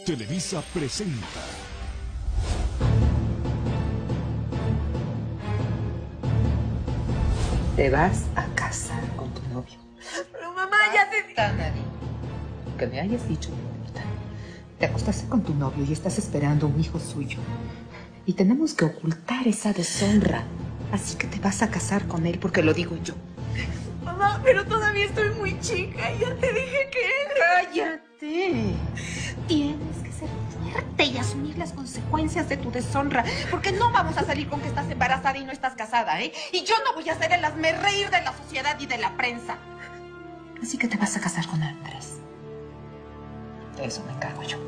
Televisa presenta. Te vas a casar con tu novio. Pero mamá, ya te... Nadie. Que me hayas dicho no importa. Te acostaste con tu novio y estás esperando un hijo suyo. Y tenemos que ocultar esa deshonra. Así que te vas a casar con él porque lo digo yo. Mamá, pero todavía estoy muy chica y ya te dije que... ¡Cállate! Tienes que ser fuerte y asumir las consecuencias de tu deshonra. Porque no vamos a salir con que estás embarazada y no estás casada, ¿eh? Y yo no voy a ser el hazmerreír de la sociedad y de la prensa. Así que te vas a casar con Andrés. De eso me encargo yo.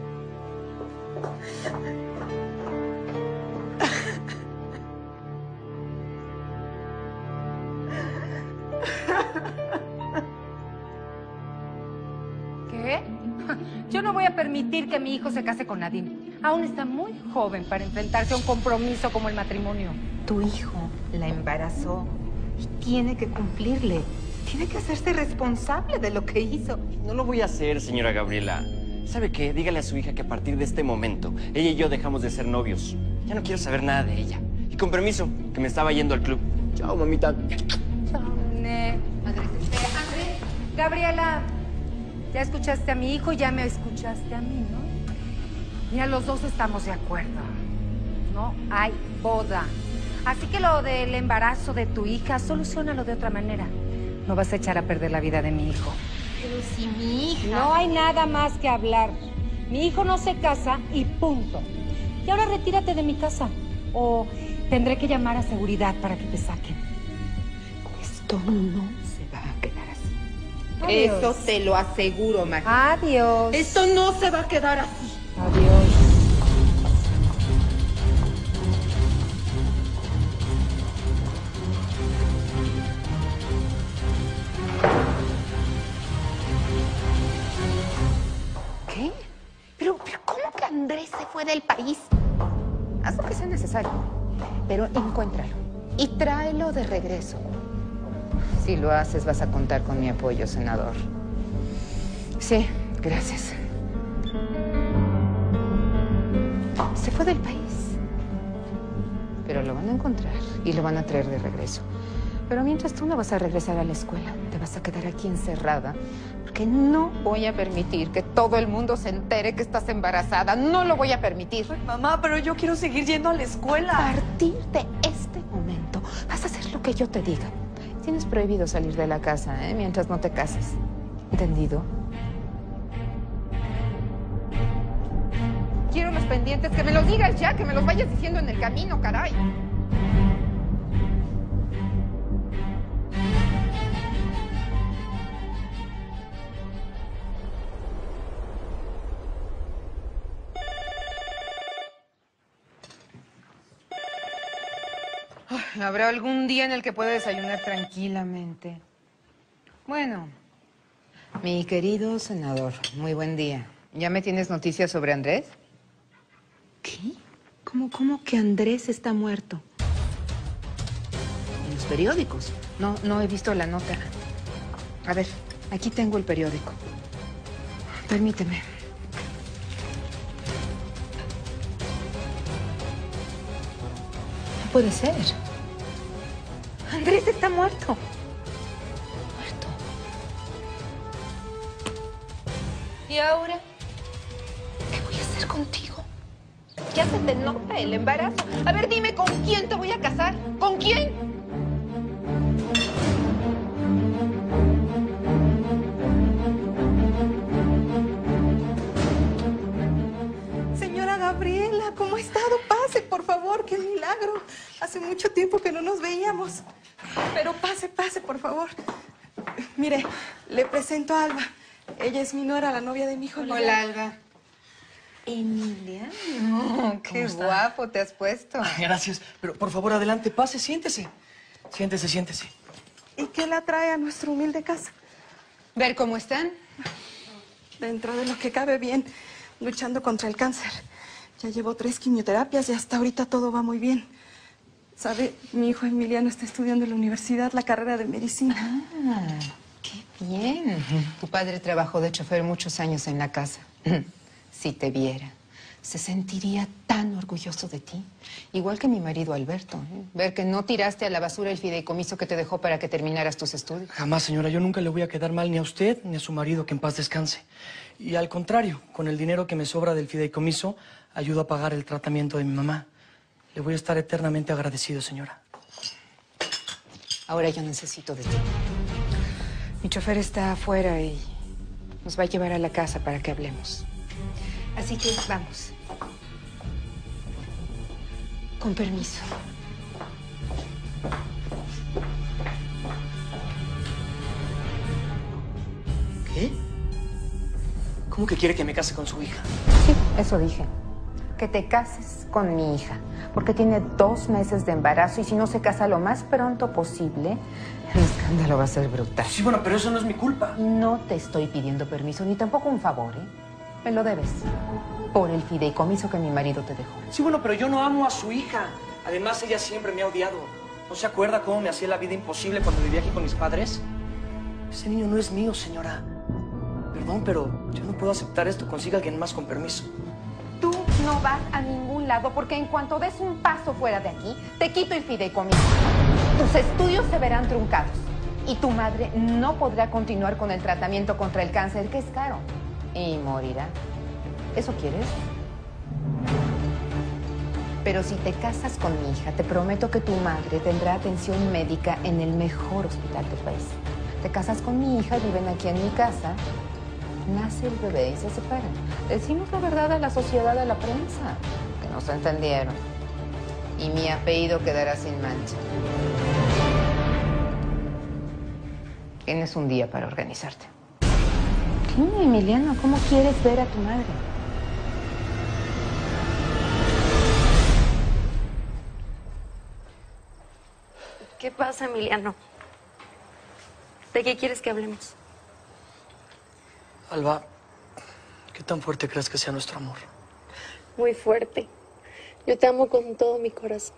¿Qué? Yo no voy a permitir que mi hijo se case con Nadim. Aún está muy joven para enfrentarse a un compromiso como el matrimonio. Tu hijo la embarazó y tiene que cumplirle. Tiene que hacerse responsable de lo que hizo. No lo voy a hacer, señora Gabriela. ¿Sabe qué? Dígale a su hija que a partir de este momento, ella y yo dejamos de ser novios. Ya no quiero saber nada de ella. Y con permiso, que me estaba yendo al club. Chao, mamita. Chao, Andrés, Gabriela, ya escuchaste a mi hijo, ya me escuchaste a mí, ¿no? Mira, los dos estamos de acuerdo. No hay boda. Así que lo del embarazo de tu hija, soluciónalo de otra manera. No vas a echar a perder la vida de mi hijo. Pero si mi hija... No hay nada más que hablar. Mi hijo no se casa y punto. Y ahora retírate de mi casa. O tendré que llamar a seguridad para que te saquen. Esto no se va a quedar así. Adiós. Eso te lo aseguro, María. Adiós. Esto no se va a quedar así. Adiós. ¿Qué? ¿Pero cómo que Andrés se fue del país? Haz lo que sea necesario, pero encuéntralo y tráelo de regreso. Si lo haces, vas a contar con mi apoyo, senador. Sí, gracias. Se fue del país, pero lo van a encontrar y lo van a traer de regreso. Pero mientras tú no vas a regresar a la escuela, te vas a quedar aquí encerrada, porque no voy a permitir que todo el mundo se entere que estás embarazada. No lo voy a permitir. Ay, mamá, pero yo quiero seguir yendo a la A escuela. partir de este momento, vas a hacer lo que yo te diga. Tienes prohibido salir de la casa, mientras no te cases. ¿Entendido? Quiero los pendientes, que me los digas ya, que me los vayas diciendo en el camino, caray. Ay, ¿habrá algún día en el que pueda desayunar tranquilamente? Bueno, mi querido senador, muy buen día. ¿Ya me tienes noticias sobre Andrés? ¿Qué? ¿Cómo que Andrés está muerto? En los periódicos. No he visto la nota. A ver, aquí tengo el periódico. Permíteme. No puede ser. Andrés está muerto. Muerto. ¿Y ahora? ¿Qué voy a hacer contigo? Ya se te nota el embarazo. A ver, dime, ¿con quién te voy a casar? ¿Con quién? Señora Gabriela, ¿cómo ha estado? Pase, por favor, qué milagro. Hace mucho tiempo que no nos veíamos. Pero pase, por favor. Mire, le presento a Alba. Ella es mi nuera, la novia de mi hijo. Hola, Alba. Emiliano, qué guapo te has puesto. Gracias, pero por favor, adelante, pase, siéntese. Siéntese. ¿Y qué la trae a nuestra humilde casa? ¿Ver cómo están? Dentro de lo que cabe bien, luchando contra el cáncer. Ya llevo 3 quimioterapias y hasta ahorita todo va muy bien. ¿Sabe? Mi hijo Emiliano está estudiando en la universidad la carrera de medicina. Ah, qué bien. Tu padre trabajó de chofer muchos años en la casa. Si te viera, se sentiría tan orgulloso de ti. Igual que mi marido Alberto, ¿eh? Ver que no tiraste a la basura el fideicomiso que te dejó para que terminaras tus estudios. Jamás, señora. Yo nunca le voy a quedar mal ni a usted ni a su marido, que en paz descanse. Y al contrario, con el dinero que me sobra del fideicomiso, ayudo a pagar el tratamiento de mi mamá. Le voy a estar eternamente agradecido, señora. Ahora yo necesito de ti. Mi chofer está afuera y nos va a llevar a la casa para que hablemos. Así que vamos. Con permiso. ¿Qué? ¿Cómo que quiere que me case con su hija? Sí, eso dije. Que te cases con mi hija, porque tiene 2 meses de embarazo y si no se casa lo más pronto posible, el escándalo va a ser brutal. Sí, bueno, pero eso no es mi culpa. No te estoy pidiendo permiso, ni tampoco un favor, ¿eh? Me lo debes. Por el fideicomiso que mi marido te dejó. Sí, bueno, pero yo no amo a su hija. Además, ella siempre me ha odiado. ¿No se acuerda cómo me hacía la vida imposible cuando vivía aquí con mis padres? Ese niño no es mío, señora. Perdón, pero yo no puedo aceptar esto. Consiga a alguien más con permiso. Tú no vas a ningún lado porque en cuanto des un paso fuera de aquí, te quito el fideicomiso. Tus estudios se verán truncados y tu madre no podrá continuar con el tratamiento contra el cáncer, que es caro, y morirá. ¿Eso quieres? Pero si te casas con mi hija, te prometo que tu madre tendrá atención médica en el mejor hospital del país. Te casas con mi hija, viven aquí en mi casa, nace el bebé y se separan. Decimos la verdad a la sociedad, a la prensa, que nos entendieron. Y mi apellido quedará sin mancha. Tienes un día para organizarte. Dime, Emiliano, ¿cómo quieres ver a tu madre? ¿Qué pasa, Emiliano? ¿De qué quieres que hablemos? Alba, ¿qué tan fuerte crees que sea nuestro amor? Muy fuerte. Yo te amo con todo mi corazón.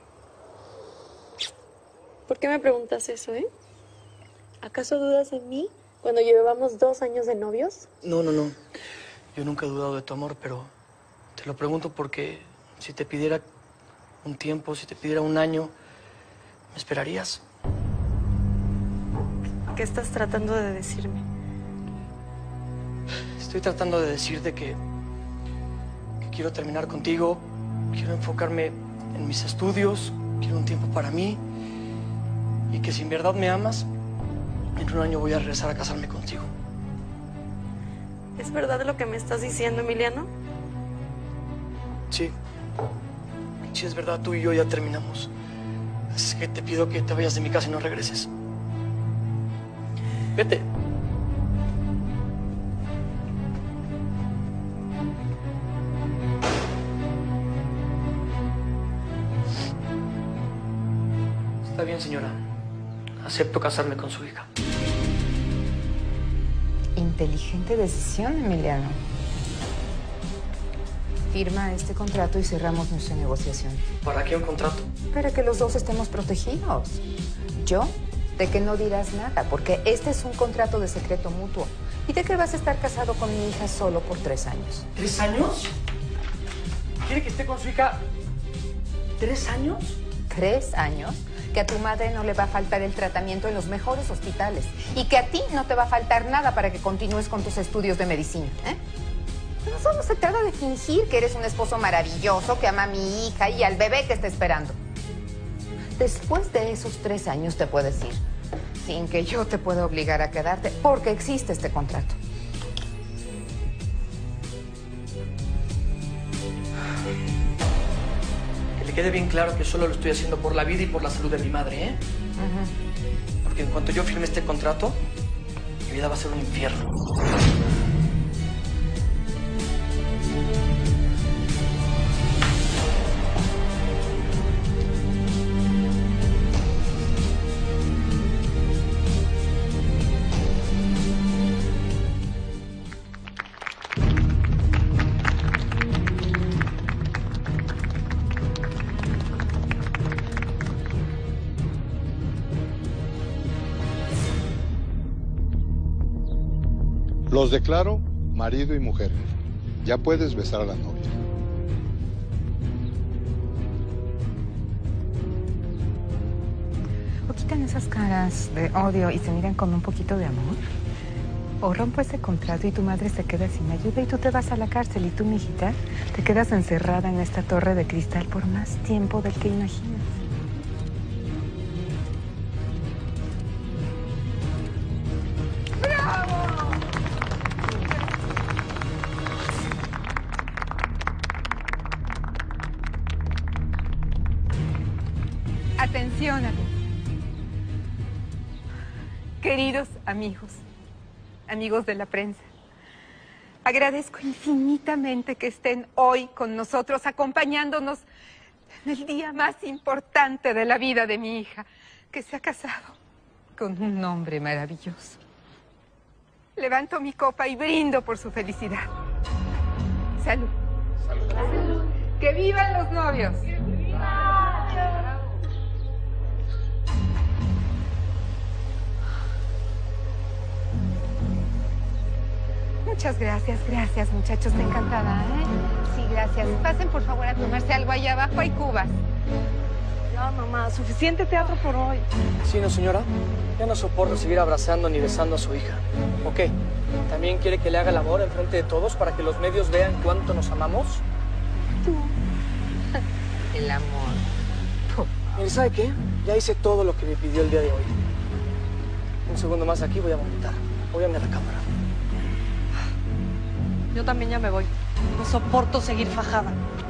¿Por qué me preguntas eso, eh? ¿Acaso dudas de mí cuando llevábamos 2 años de novios? No, no, no. Yo nunca he dudado de tu amor, pero te lo pregunto porque si te pidiera un tiempo, si te pidiera un año, ¿me esperarías? ¿Qué estás tratando de decirme? Estoy tratando de decirte que quiero terminar contigo, quiero enfocarme en mis estudios, quiero un tiempo para mí y que si en verdad me amas, en un año voy a regresar a casarme contigo. ¿Es verdad lo que me estás diciendo, Emiliano? Sí. Sí, es verdad, tú y yo ya terminamos. Así que te pido que te vayas de mi casa y no regreses. Vete. Está bien, señora. Acepto casarme con su hija. Inteligente decisión, Emiliano. Firma este contrato y cerramos nuestra negociación. ¿Para qué un contrato? Para que los dos estemos protegidos. Yo, de que no dirás nada, porque este es un contrato de secreto mutuo. Y de que vas a estar casado con mi hija solo por 3 años. ¿3 años? ¿Quiere que esté con su hija 3 años? 3 años, que a tu madre no le va a faltar el tratamiento en los mejores hospitales y que a ti no te va a faltar nada para que continúes con tus estudios de medicina, ¿eh? No solo se trata de fingir que eres un esposo maravilloso que ama a mi hija y al bebé que está esperando. Después de esos 3 años te puedes ir, sin que yo te pueda obligar a quedarte, porque existe este contrato. Que le quede bien claro que solo lo estoy haciendo por la vida y por la salud de mi madre, ¿eh? Porque en cuanto yo firme este contrato, mi vida va a ser un infierno. Los declaro marido y mujer. Ya puedes besar a la novia. O quitan esas caras de odio y se miran con un poquito de amor. O rompo ese contrato y tu madre se queda sin ayuda y tú te vas a la cárcel y tú, mijita, te quedas encerrada en esta torre de cristal por más tiempo del que imaginas. Atención, queridos amigos de la prensa, agradezco infinitamente que estén hoy con nosotros, acompañándonos en el día más importante de la vida de mi hija, que se ha casado con un hombre maravilloso. Levanto mi copa y brindo por su felicidad. Salud. Salud. Salud. ¡Que vivan los novios! Muchas gracias muchachos, encantada, ¿eh? Sí, gracias. Pasen por favor a tomarse algo allá abajo, hay cubas. Ya, mamá, suficiente teatro por hoy. Sí, no, señora. Ya no soporto seguir abrazando ni besando a su hija. ¿O qué? ¿También quiere que le haga el amor enfrente de todos para que los medios vean cuánto nos amamos? Tú. El amor. Mire, ¿sabe qué? Ya hice todo lo que me pidió el día de hoy. Un segundo más aquí voy a vomitar. Voy a la cámara. Yo también ya me voy. No soporto seguir fajada.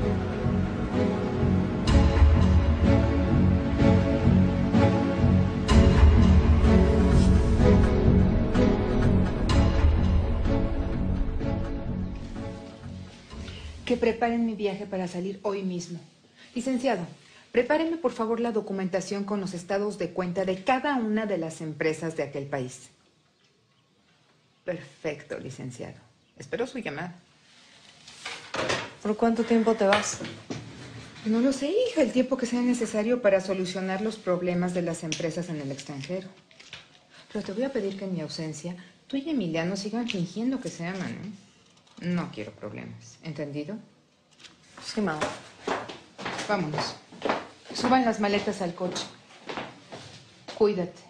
Que preparen mi viaje para salir hoy mismo. Licenciado, prepáreme por favor la documentación con los estados de cuenta de cada una de las empresas de aquel país. Perfecto, licenciado. Espero su llamada. ¿Por cuánto tiempo te vas? No lo sé, hija, el tiempo que sea necesario para solucionar los problemas de las empresas en el extranjero. Pero te voy a pedir que en mi ausencia, tú y Emiliano sigan fingiendo que se aman, ¿eh? No quiero problemas. ¿Entendido? Sí, mamá. Vámonos. Suban las maletas al coche. Cuídate.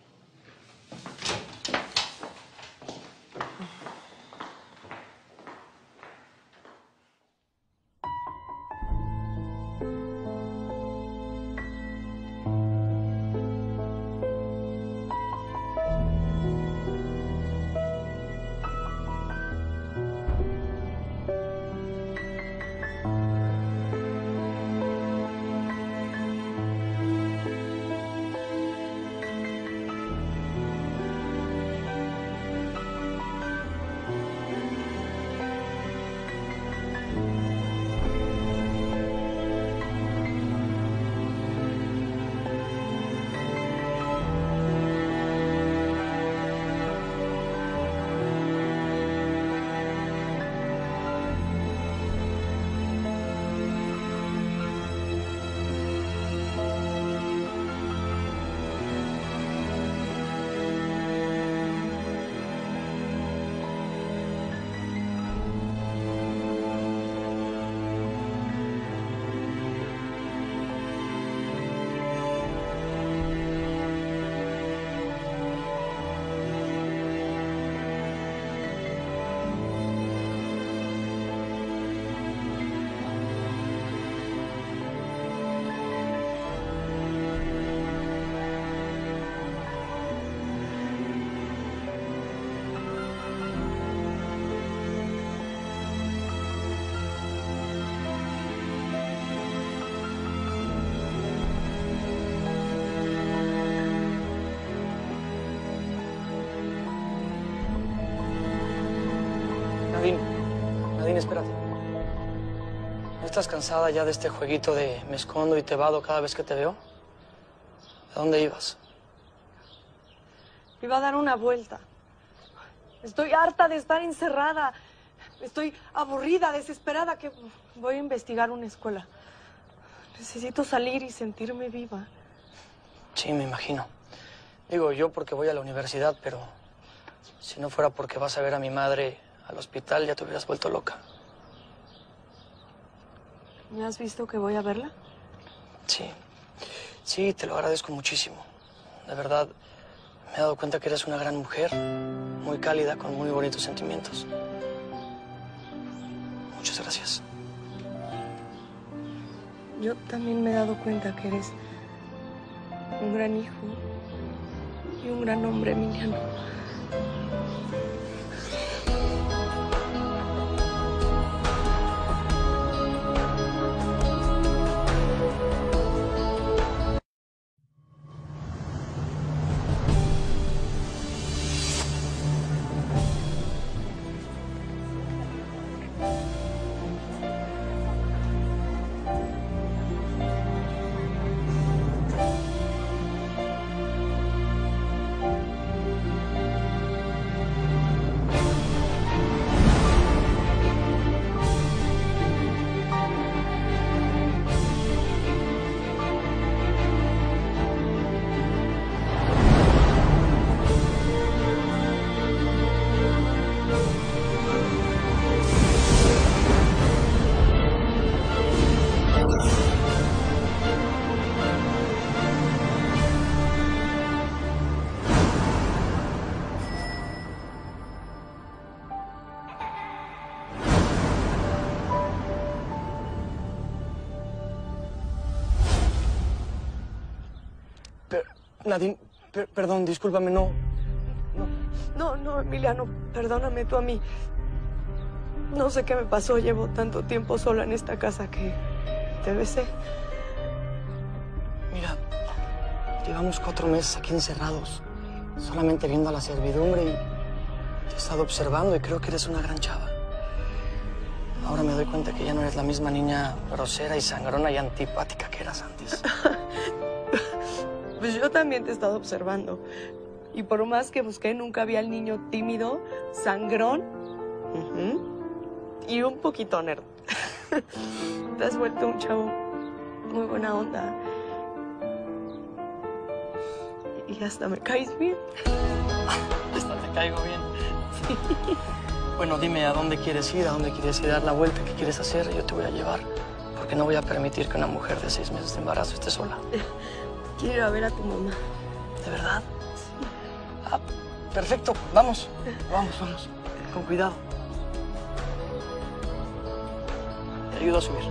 Nadine, espérate. ¿No estás cansada ya de este jueguito de me escondo y te vado cada vez que te veo? ¿A dónde ibas? Iba a dar una vuelta. Estoy harta de estar encerrada. Estoy aburrida, desesperada, que voy a investigar una escuela. Necesito salir y sentirme viva. Sí, me imagino. Digo, yo porque voy a la universidad, pero si no fuera porque vas a ver a mi madre al hospital, ya te hubieras vuelto loca. ¿Me has visto que voy a verla? Sí. Sí, te lo agradezco muchísimo. De verdad, me he dado cuenta que eres una gran mujer, muy cálida, con muy bonitos sentimientos. Muchas gracias. Yo también me he dado cuenta que eres un gran hijo y un gran hombre, Emiliano. Nadine, perdón, discúlpame, no. No, Emiliano, perdóname tú a mí. No sé qué me pasó, llevo tanto tiempo sola en esta casa que te besé. Mira, llevamos 4 meses aquí encerrados, solamente viendo a la servidumbre y te he estado observando y creo que eres una gran chava. Ahora me doy cuenta que ya no eres la misma niña grosera y sangrona y antipática que eras antes. Pues yo también te he estado observando. Y por más que busqué, nunca vi al niño tímido, sangrón y un poquito nerd. Te has vuelto un chavo muy buena onda. Y hasta me caes bien. Hasta te caigo bien. Sí. Bueno, dime a dónde quieres ir, dar la vuelta, qué quieres hacer, yo te voy a llevar. Porque no voy a permitir que una mujer de 6 meses de embarazo esté sola. Quiero ir a ver a tu mamá. ¿De verdad? Sí. Ah, perfecto. Vamos. Vamos. Con cuidado. Te ayudo a subir.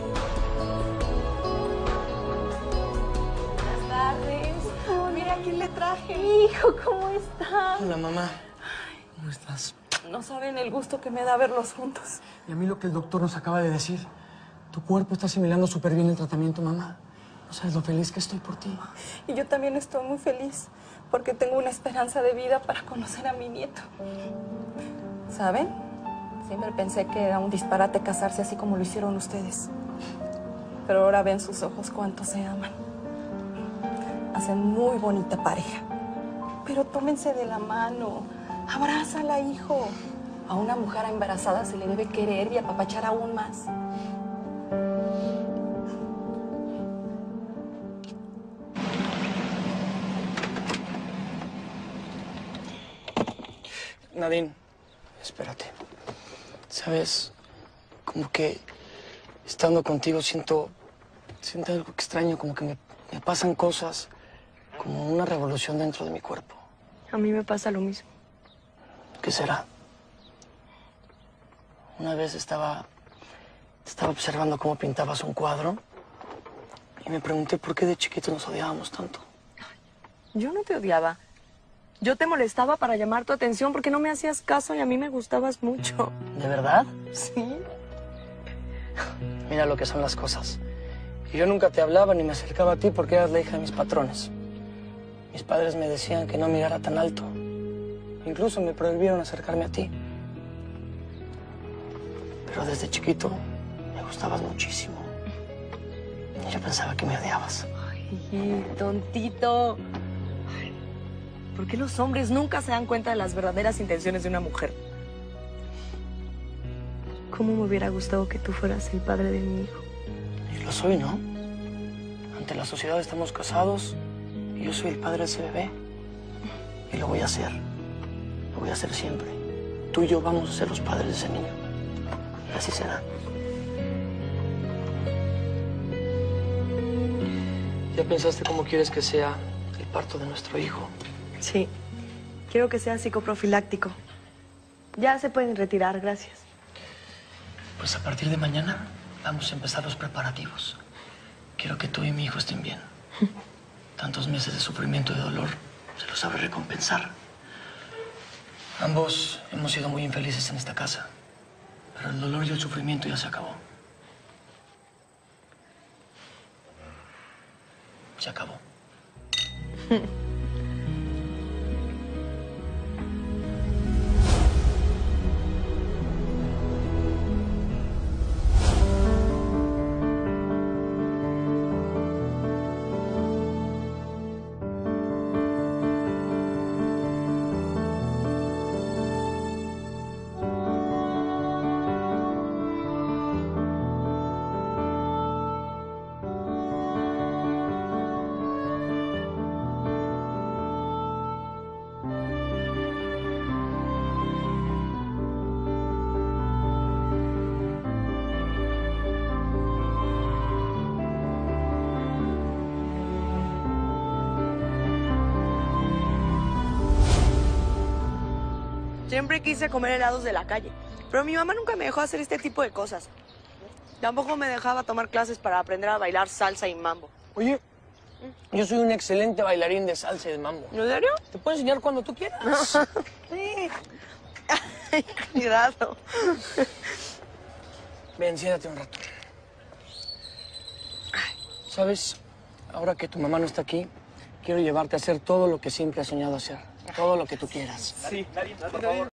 Buenas tardes. Oh, mira quién le traje. Hijo, ¿cómo estás? Hola, mamá. ¿Cómo estás? No saben el gusto que me da verlos juntos. Y a mí lo que el doctor nos acaba de decir. Tu cuerpo está asimilando súper bien el tratamiento, mamá. No sabes lo feliz que estoy por ti. Y yo también estoy muy feliz porque tengo una esperanza de vida para conocer a mi nieto. ¿Saben? Siempre pensé que era un disparate casarse así como lo hicieron ustedes. Pero ahora ven sus ojos cuánto se aman. Hacen muy bonita pareja. Pero tómense de la mano. Abrázala, hijo. A una mujer embarazada se le debe querer y apapachar aún más. Nadine, espérate. ¿Sabes? Como que estando contigo siento algo extraño, como que me pasan cosas, como una revolución dentro de mi cuerpo. A mí me pasa lo mismo. ¿Qué será? Una vez estaba observando cómo pintabas un cuadro y me pregunté por qué de chiquito nos odiábamos tanto. Yo no te odiaba. Yo te molestaba para llamar tu atención porque no me hacías caso y a mí me gustabas mucho. ¿De verdad? Sí. Mira lo que son las cosas. Y yo nunca te hablaba ni me acercaba a ti porque eras la hija de mis patrones. Mis padres me decían que no mirara tan alto. Incluso me prohibieron acercarme a ti. Pero desde chiquito me gustabas muchísimo. Y yo pensaba que me odiabas. Ay, tontito. ¿Por qué los hombres nunca se dan cuenta de las verdaderas intenciones de una mujer? ¿Cómo me hubiera gustado que tú fueras el padre de mi hijo? Y lo soy, ¿no? Ante la sociedad estamos casados y yo soy el padre de ese bebé. Y lo voy a hacer. Lo voy a hacer siempre. Tú y yo vamos a ser los padres de ese niño. Y así será. ¿Ya pensaste cómo quieres que sea el parto de nuestro hijo? Sí. Quiero que sea psicoprofiláctico. Ya se pueden retirar, gracias. Pues a partir de mañana vamos a empezar los preparativos. Quiero que tú y mi hijo estén bien. Tantos meses de sufrimiento y dolor se los sabré recompensar. Ambos hemos sido muy infelices en esta casa, pero el dolor y el sufrimiento ya se acabó. Se acabó. Siempre quise comer helados de la calle, pero mi mamá nunca me dejó hacer este tipo de cosas. Tampoco me dejaba tomar clases para aprender a bailar salsa y mambo. Oye, yo soy un excelente bailarín de salsa y de mambo. ¿En serio? Te puedo enseñar cuando tú quieras. Sí. Ay, cuidado. Ven, siéntate un rato. ¿Sabes? Ahora que tu mamá no está aquí, quiero llevarte a hacer todo lo que siempre has soñado hacer. Todo lo que tú quieras. Sí, por favor.